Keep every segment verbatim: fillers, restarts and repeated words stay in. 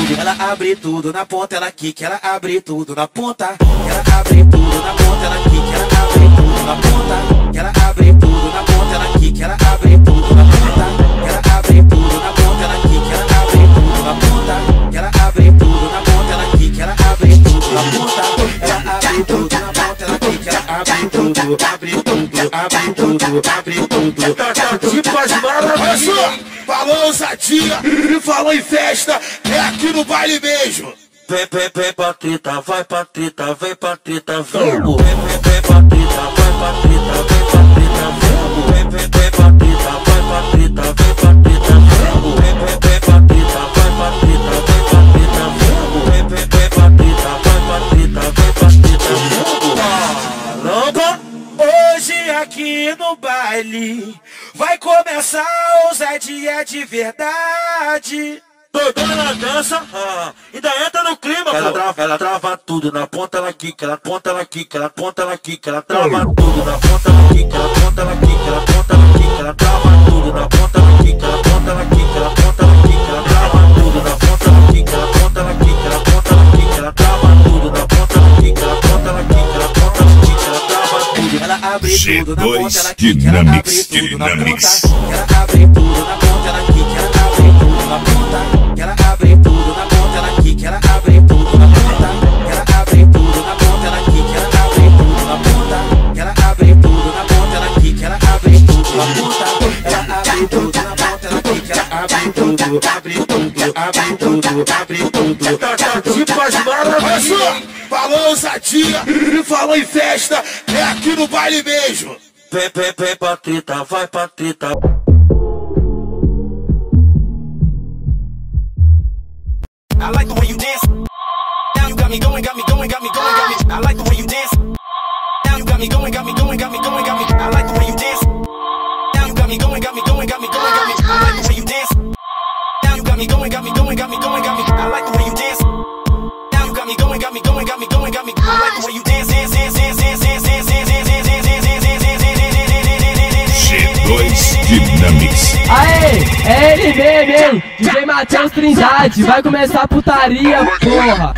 tudo, ela abre tudo na ponta, ela quica, ela abre tudo na ponta. Ela abre tudo na ponta, ela quica, ela abre tudo na ponta. Ela abre tudo na ponta, ela quica, ela abre tudo na ponta. Ela abre tudo na ponta, ela quica, ela abre tudo na ponta. Ela abre tudo na ponta, ela quica, ela abre tudo na ponta. Ela abre tudo na ponta, ela quica, ela abre tudo, abre tudo, abre tudo, abre tudo. Tá tipo as maravilhas. Falou ousadia e falou em festa, é aqui no baile mesmo. Vem, vem, vem pra treta, vai pra treta, vem pra treta, vamos. Vem, vem, vem pra treta, vai pra treta, vem pra treta, vamos. Vem, vem, vem pra treta, vai pra treta, vem pra treta, vamos. Vem, vem, vem pra treta, vai pra treta, vem pra treta, vamos. Vem, vem, vem pra treta, vai pra treta, vem pra treta, vamos. Caramba! Hoje aqui no baile vai começar a ousadia de verdade. Doidona na dança, ah, ainda entra no clima. Ela trava, ela trava tudo na ponta, ela quica, ela ponta, ela quica, ela ponta, ela quica, ela trava tudo na ponta, ela quica, ela ponta, ela quica, ela ponta, ela quica, ela trava tudo na ponta, ela quica, ela ponta, ela quica, ela ponta, ela quica, ela trava tudo na ponta, ela quica, ela ponta, ela quica, ela ponta, ela quica, ela trava tudo na ponta, ela quica, ela ponta, ela quica, ela ponta, ela quica, ela trava tudo. Ela abre tudo na ponta, ela quica, ela abre tudo na ponta. Ela abre tudo na ponta, ela quica, ela abre tudo na ponta. Ela abre tudo na ponta, ela quica, ela abre tudo na ponta. Ela abre tudo na ponta, ela quica, ela abre tudo na ponta. Ela abre tudo na ponta, ela quica, ela abre tudo na ponta. Ela abre tudo na ponta, ela quica, ela abre tudo, abre tudo, abre tudo, abre tudo. Tá tipo as maravilhas. Falou ousadia e falou em festa, é aqui no baile mesmo. Vem, vem, vem pra treta, vai pra treta. I like the way you dance. Now you got me going, got me going, got me going, got me. I like the way you dance. Now you got me going, got me going, got me going, got me. I like the way you dance. Now you got me going, got me going, got me going, got me. I like the way you dance. Now you got me going, got me going, got me going, got me. I like the way you dance. Now you got me going, got me going, got me going, got me. I like the way you dance, dance, dance, dance, dance, dance, dance, dance, dance, dance, dance, dance, G dois Dynamics. Aê, é ele mesmo, hein? D J Matheus Trindade, vai começar a putaria, porra.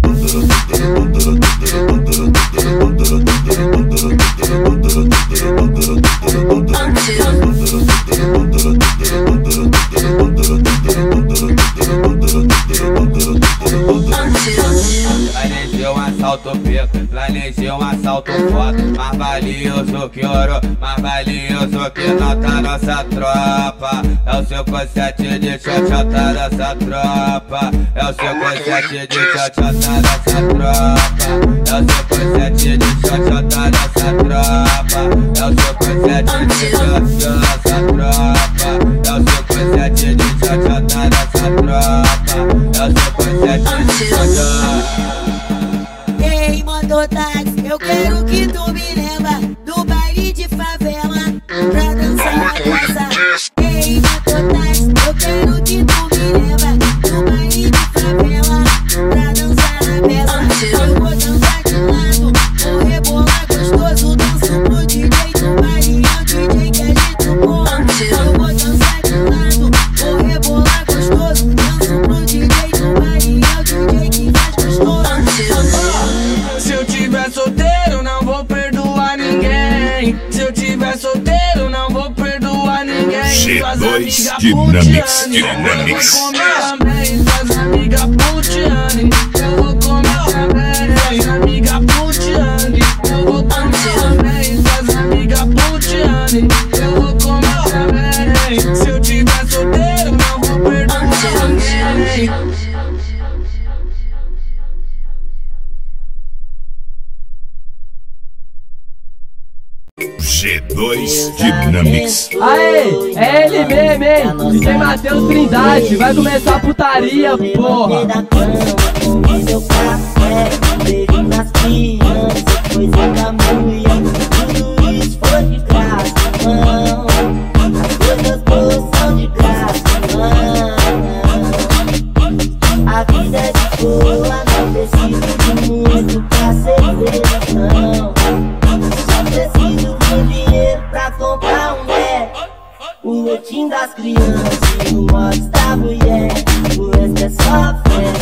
Planejei um assalto pica, planejei um assalto foda. Mais valioso que ouro, mais valioso que nota nossa tropa. É o cinco sete de xoxota dessa tropa. É o cinco sete de xoxota dessa tropa. É o cinco sete de xoxota dessa tropa. É o cinco sete de xoxota dessa tropa. É o cinco sete de xoxota dessa tropa. É o cinco sete de xoxota. Ei, mototáxi, eu quero que tu me leva do baile de favela pra dançar a casa. Ei, mototáxi, eu quero que tu me leva do baile de favela pra dançar na peça. Eu vou dançar de lado, vou rebolar gostoso, danço pro D J do baile, é o D J que agita o porra. Eu vou dançar de lado, vou rebolar gostoso, danço pro D J do baile, é o D J que faz gostoso. Se eu tiver solteiro, não vou perdoar ninguém. Se eu tiver solteiro, não vou perdoar ninguém. G dois Dynamics, Dynamics. Eu vou comer também, suas amigas putiane. Eu vou comer também, suas amigas putiane. Eu vou comer também, suas amigas putiane. Eu vou comer também. Se eu tiver solteiro, não vou perdoar ninguém. G dois Dynamics. Aê, é ele mesmo, hein? D J Matheus Trindade, vai começar a putaria, porra. Comi seu café, bebi nas crianças, coisa da mulher. Tudo isso foi de graça, não. As coisas boas são de graça, não. A vida é de boa, não preciso de muito pra ser feliz, não. Só preciso de dinheiro pra comprar um Mac, o leitinho das crianças e o mods da mulher. O resto é só fé.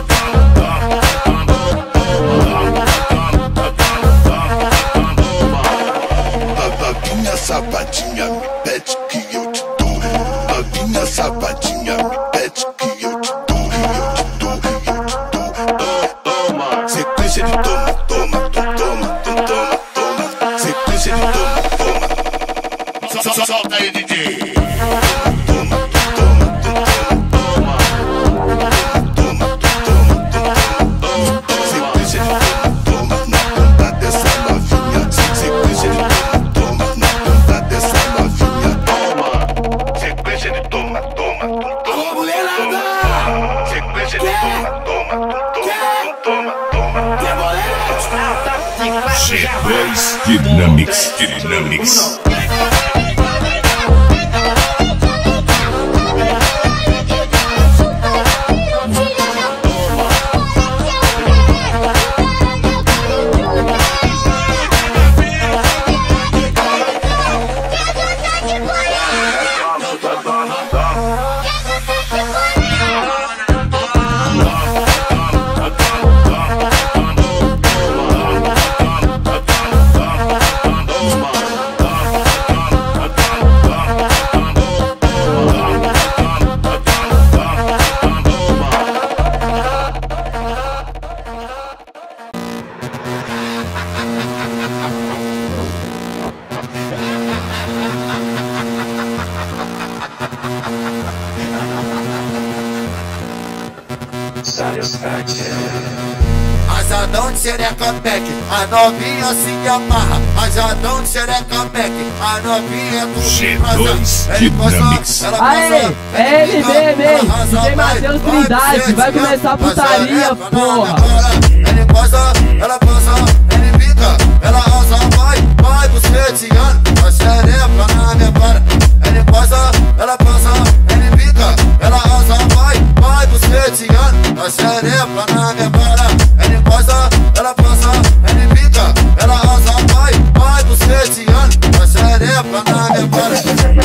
aí, D J. G dois Dynamics, Dynamics. Rajadão de xereca pack, a novinha se amarra. Rajadão de xereca pack, a novinha do G dois Dynamics. Aê, é ele mesmo, D J Matheus Trindade, vai começar a putaria, porra. Ele gosta, ela gosta, ele pica, ela asa, vai, vai buceteando, a xereca na minha cara. Ele gosta, ela gosta, ele pica, ela asa, vai, vai buceteando, a xereca na minha cara. Ele gosta, ela gosta, ele pica, ela asa, vai, vai buceteando, a xereca na minha cara.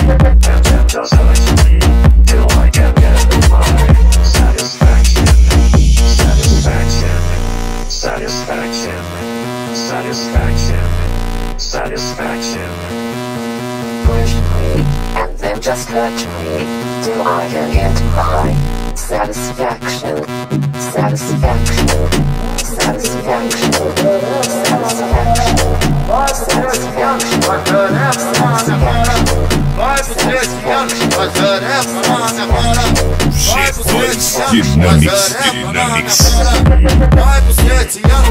Satisfaction, satisfaction, satisfaction. Push me, and then just touch me, till I can get my satisfaction, satisfaction, satisfaction, satisfaction, satisfaction, G dois Dynamics, Dynamics. Vai buceteando,